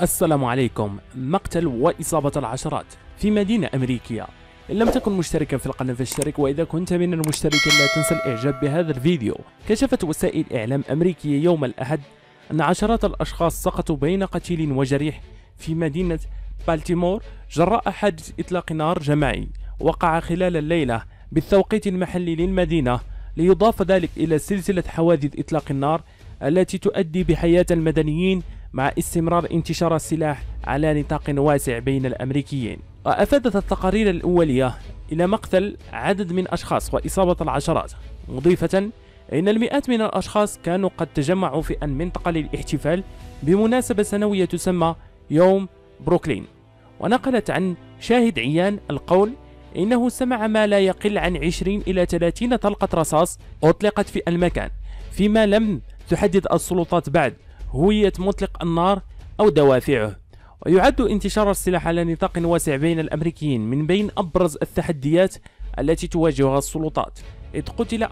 السلام عليكم. مقتل وإصابة العشرات في مدينة أمريكية. إن لم تكن مشتركا في القناة فاشترك، وإذا كنت من المشتركين لا تنسى الإعجاب بهذا الفيديو. كشفت وسائل إعلام أمريكية يوم الأحد أن عشرات الأشخاص سقطوا بين قتيل وجريح في مدينة بالتيمور جراء حادث إطلاق نار جماعي وقع خلال الليلة بالتوقيت المحلي للمدينة، ليضاف ذلك إلى سلسلة حوادث إطلاق النار التي تؤدي بحياة المدنيين مع استمرار انتشار السلاح على نطاق واسع بين الأمريكيين. وأفادت التقارير الأولية إلى مقتل عدد من أشخاص وإصابة العشرات، مضيفة أن المئات من الأشخاص كانوا قد تجمعوا في منطقة للاحتفال بمناسبة سنوية تسمى يوم بروكلين. ونقلت عن شاهد عيان القول إنه سمع ما لا يقل عن 20 إلى 30 طلقة رصاص أطلقت في المكان، فيما لم تحدد السلطات بعد هوية مطلق النار أو دوافعه. ويعد انتشار السلاح على نطاق واسع بين الأمريكيين من بين أبرز التحديات التي تواجهها السلطات، إذ قتل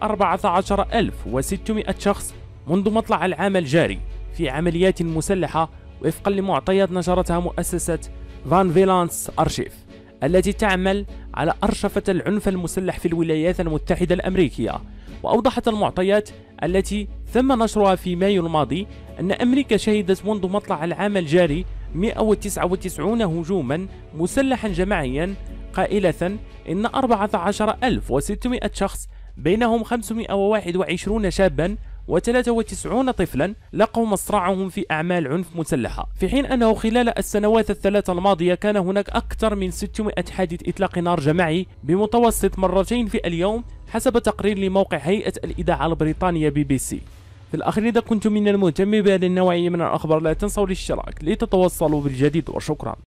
14600 شخص منذ مطلع العام الجاري في عمليات مسلحة، وفقا لمعطيات نشرتها مؤسسة فان فيلانس أرشيف التي تعمل على أرشفة العنف المسلح في الولايات المتحدة الأمريكية. وأوضحت المعطيات التي تم نشرها في مايو الماضي أن أمريكا شهدت منذ مطلع العام الجاري 199 هجوما مسلحا جماعيا، قائلة إن 14600 شخص بينهم 521 شابا و93 طفلا لقوا مصرعهم في أعمال عنف مسلحة، في حين أنه خلال السنوات الثلاث الماضية كان هناك أكثر من 600 حادث إطلاق نار جماعي بمتوسط مرتين في اليوم، حسب تقرير لموقع هيئة الإذاعة البريطانية BBC. في الأخير، إذا كنتم من المهتم بهذه النوعية من الأخبار لا تنسوا الاشتراك لتتوصلوا بالجديد، وشكرا.